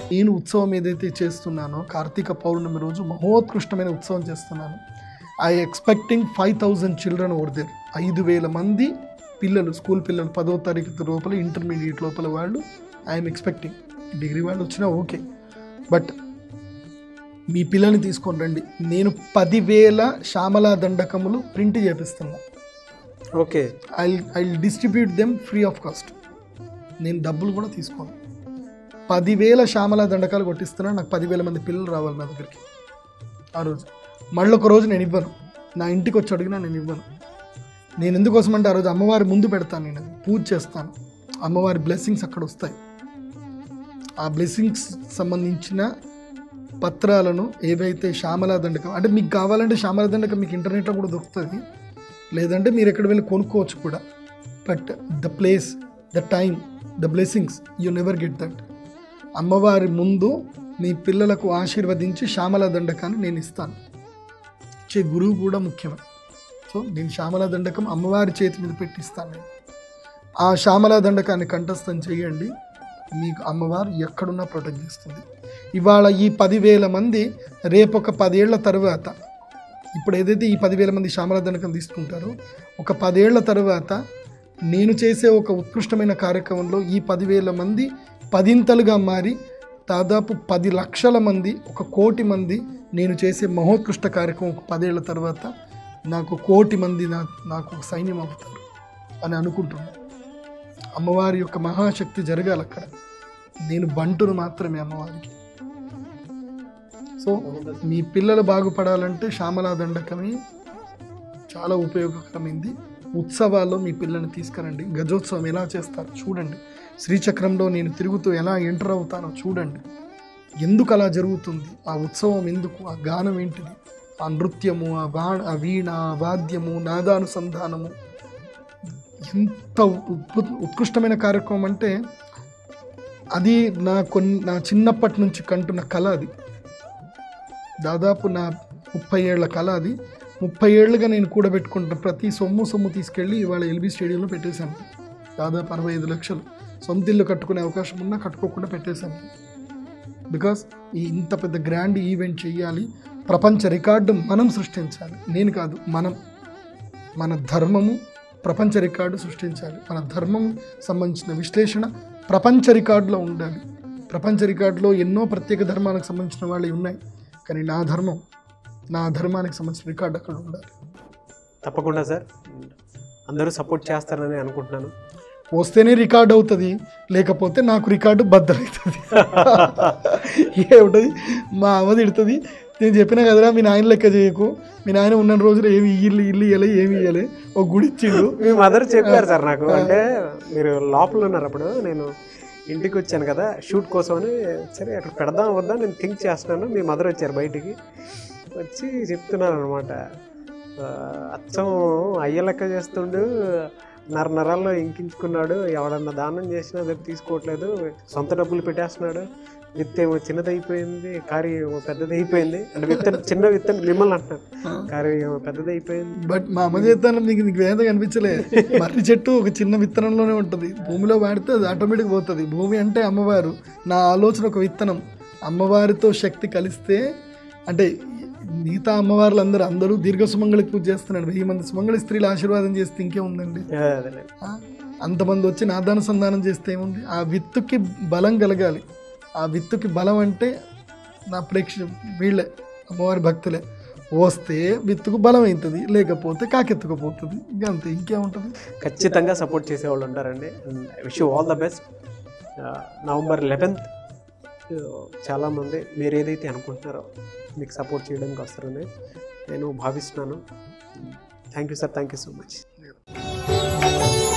నేను ఉత్సవం ఏదైతే చేస్తున్నానో కార్తీక పౌర్ణమి రోజు మహోత్కృష్టమైన ఉత్సవం చేస్తున్నాను. I expecting 5,000 children over there. 5,000 మంది పిల్లలు, స్కూల్ పిల్లలు 10వ తరగతి లోపల, ఇంటర్మీడియట్ లోపల వాళ్ళు ఐఎమ్ ఎక్స్పెక్టింగ్. డిగ్రీ వాళ్ళు వచ్చినా ఓకే, బట్ మీ పిల్లల్ని తీసుకొని రండి. నేను 10,000 శ్యామలా దండకములు ప్రింట్ చేపిస్తున్నా. Okay, I distribute them free of cost. నేను డబ్బులు కూడా తీసుకోను. 10,000 శ్యామలా దండకాలు కొట్టిస్తున్నా. నాకు 10,000 మంది పిల్లలు రావాలి నా దగ్గరికి ఆ రోజు. మళ్ళీ ఒక రోజు నేను ఇవ్వను, నా ఇంటికి వచ్చి అడిగినా నేను ఇవ్వను. నేను ఎందుకోసం అంటే ఆ రోజు అమ్మవారి ముందు పెడతాను, నేను పూజ చేస్తాను, అమ్మవారి బ్లెస్సింగ్స్ అక్కడ వస్తాయి. ఆ బ్లెస్సింగ్స్ సంబంధించిన పత్రాలను ఏవైతే శ్యామలా దండకం, అంటే మీకు కావాలంటే శ్యామలా దండకం మీకు ఇంటర్నెట్లో కూడా దొరుకుతుంది, లేదంటే మీరు ఎక్కడ వెళ్ళి కొనుక్కోవచ్చు కూడా. But the place, the time, the blessings you never get that. అమ్మవారి ముందు మీ పిల్లలకు ఆశీర్వదించి శ్యామలా దండకాన్ని నేను ఇస్తాను. ఇచ్చే గురువు కూడా ముఖ్యమే. సో నేను శ్యామలా దండకం అమ్మవారి చేతి మీద పెట్టిస్తాను. నేను ఆ శ్యామలా దండకాన్ని కంఠస్థం చేయండి, మీకు అమ్మవారు ఎక్కడున్నా ప్రొటెక్ట్ చేస్తుంది. ఇవాళ ఈ 10,000 మంది రేపు ఒక 10 ఏళ్ల తర్వాత, ఇప్పుడు ఏదైతే ఈ 10,000 మంది శ్యామలా దండకం తీసుకుంటారో, ఒక 10 ఏళ్ల తర్వాత నేను చేసే ఒక ఉత్కృష్టమైన కార్యక్రమంలో ఈ 10,000 మంది 10ఇంతలుగా మారి దాదాపు 10 లక్షల మంది, 1 కోటి మంది నేను చేసే మహోత్కృష్ట కార్యక్రమం ఒక 10 ఏళ్ల తర్వాత నాకు 1 కోటి మంది నాకు సైన్యం అవుతారు అని అనుకుంటున్నాను. అమ్మవారి యొక్క మహాశక్తి జరగాలి అక్కడ. నేను బంటును మాత్రమే అమ్మవారికి. సో మీ పిల్లలు బాగుపడాలంటే శ్యామలా దండకమే చాలా ఉపయోగకరమైంది. ఉత్సవాల్లో మీ పిల్లల్ని తీసుకురండి. గజోత్సవం ఎలా చేస్తారు చూడండి. శ్రీచక్రంలో నేను తిరుగుతూ ఎలా ఎంటర్ అవుతానో చూడండి. ఎందుకు అలా జరుగుతుంది, ఆ ఉత్సవం ఎందుకు, ఆ గానం ఏంటిది, ఆ నృత్యము, ఆ వీణ, ఆ వాద్యము, నాదానుసంధానము, ఎంత ఉత్కృష్టమైన కార్యక్రమం అంటే అది నా చిన్నప్పటి నుంచి కంటున్న కళ. అది దాదాపు నా 30 ఏళ్ల కళ. అది 30 ఏళ్ళుగా నేను కూడబెట్టుకుంటున్న ప్రతి సొమ్ము తీసుకెళ్ళి ఇవాళ ఎల్బీ స్టేడియంలో పెట్టేశాను. దాదాపు 65 లక్షలు. సొంత ఇల్లు కట్టుకునే అవకాశం ఉన్నా కట్టుకోకుండా పెట్టేశాను. బికాస్ ఇంత పెద్ద గ్రాండ్ ఈవెంట్ చేయాలి, ప్రపంచ రికార్డు మనం సృష్టించాలి. నేను కాదు, మన ధర్మము ప్రపంచ రికార్డు సృష్టించాలి. మన ధర్మం సంబంధించిన విశ్లేషణ ప్రపంచ రికార్డులో ఉండాలి. ప్రపంచ రికార్డులో ఎన్నో ప్రత్యేక ధర్మాలకు సంబంధించిన వాళ్ళు ఉన్నాయి, కానీ నా ధర్మానికి సంబంధించిన రికార్డు అక్కడ ఉండాలి. తప్పకుండా సార్, అందరూ సపోర్ట్ చేస్తారని అనుకుంటున్నాను. వస్తేనే రికార్డ్ అవుతుంది, లేకపోతే నాకు రికార్డు బద్దలవుతుంది. ఏముంటుంది, మా అమ్మ తిడుతుంది. నేను చెప్పినా కదరా, మీ నాయన లెక్క చేయకు, మీ నాయన ఉన్న రోజులు ఏమి ఇల్లు ఇవ్వలే, ఏమి ఇవ్వలే, ఒక గుడి ఇచ్చిండు. మీ మదర్ చెప్పారు సార్ నాకు, అంటే మీరు లోపల ఉన్నారు అప్పుడు, నేను ఇంటికి వచ్చాను కదా షూట్ కోసం అని, సరే అక్కడ పెడదాం వద్దా నేను థింక్ చేస్తున్నాను. మీ మదర్ వచ్చారు బయటికి, వచ్చి చెప్తున్నాను అనమాట, అచ్చం అయ్య లెక్క చేస్తుండు, నరాల్లో ఇంకించుకున్నాడు, ఎవడన్నా దానం చేసినా దగ్గర తీసుకోవట్లేదు, సొంత డబ్బులు పెట్టేస్తున్నాడు, విత్తేమో చిన్నదైపోయింది, కారీ ఏమో పెద్దదైపోయింది, అంటే చిన్న విత్తనం మిమ్మల్ని అంటున్నాను, కారీ ఏమో పెద్దదైపోయింది. బట్ మా అమ్మ చేస్తాను నీకు వేద కనిపించలే. మర్రి చెట్టు ఒక చిన్న విత్తనంలోనే ఉంటుంది, భూమిలో వాడితే అది ఆటోమేటిక్ పోతుంది. భూమి అంటే అమ్మవారు, నా ఆలోచన ఒక విత్తనం. అమ్మవారితో శక్తి కలిస్తే, అంటే మిగతా అమ్మవార్లు అందరూ దీర్ఘ సుమంగళి పూజ చేస్తున్నాడు. 1000 మంది సుమంగళి స్త్రీలు ఆశీర్వాదం చేస్తే ఇంకేముందండి, అంతమంది వచ్చి నాదానుసంధానం చేస్తే ఏముంది. ఆ విత్తుకి బలం కలగాలి. ఆ విత్తుకి బలం అంటే నా వీళ్ళే అమ్మవారి భక్తులే. వస్తే విత్తుకు బలం అవుతుంది, లేకపోతే కాకెత్తుకుపోతుంది, అంతే, ఇంకేముంటుంది. ఖచ్చితంగా సపోర్ట్ చేసేవాళ్ళు ఉంటారండి. Wish you all the best. November 11th చాలామంది మీరు ఏదైతే అనుకుంటున్నారో మీకు సపోర్ట్ చేయడానికి వస్తారని నేను భావిస్తున్నాను. Thank you sir, thank you so much.